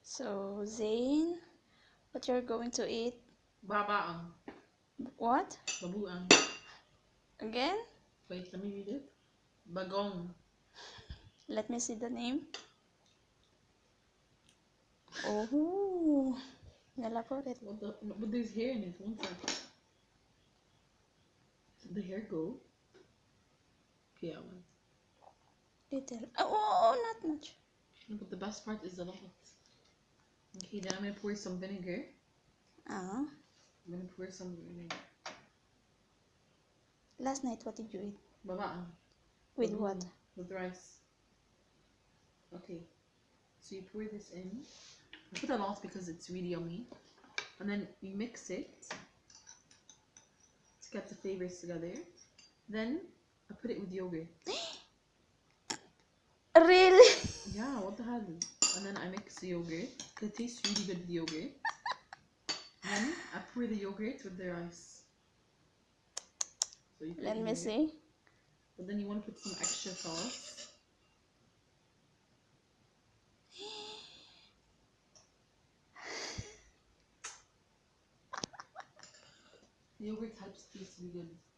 So, Zain, what you're going to eat? Bagoong. What? Bagoong. Again? Wait, let me read it. Bagoong. Let me see the name. Oh, elaborate. What the? But there's hair in it. One sec. Did the hair go? Okay, I went. Little. Oh, not much. No, but the best part is the lot. Okay, then I'm gonna pour some vinegar. Ah, I'm gonna pour some vinegar. last night what did you eat? Bagoong. With Bagoong. what? With rice. Okay, so you pour this in. I put a lot because it's really yummy. And then you mix it to get the flavors together. Then I put it with yogurt. Really? Yeah, what the hell? And then I mix the yogurt. It tastes really good with yogurt. Then I pour the yogurt with the rice. So you put Let it me here. see. But then you want to put some extra sauce. The yogurt helps taste really good.